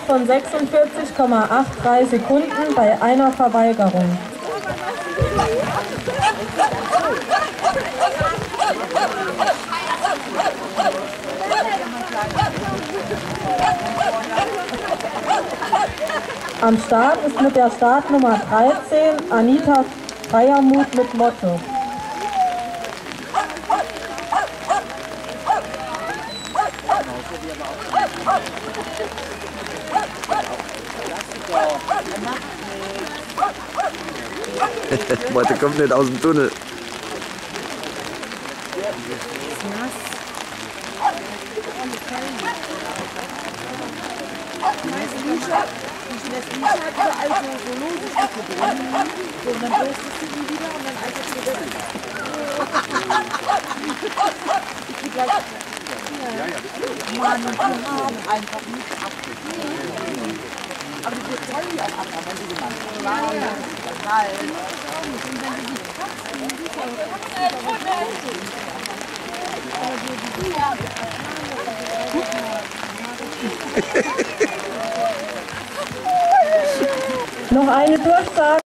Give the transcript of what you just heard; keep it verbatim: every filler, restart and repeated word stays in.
von sechsundvierzig Komma drei acht Sekunden bei einer Verweigerung. Am Start ist mit der Startnummer dreizehn Anita Feiermuth mit Motto. Motto kommt nicht aus dem Tunnel. Ich lässt mich halt so alte so lose Stücke drin. So, und dann löst es die wieder und dann alte Stücke drin. Ich geh gleich. Mann, und die haben einfach nichts abgegeben. Aber die bezahlen die auch ab, wenn sie gemacht haben. Nein, nein. Und wenn sie die Katzen, die sind ja Katzen, Noch eine Durchsage.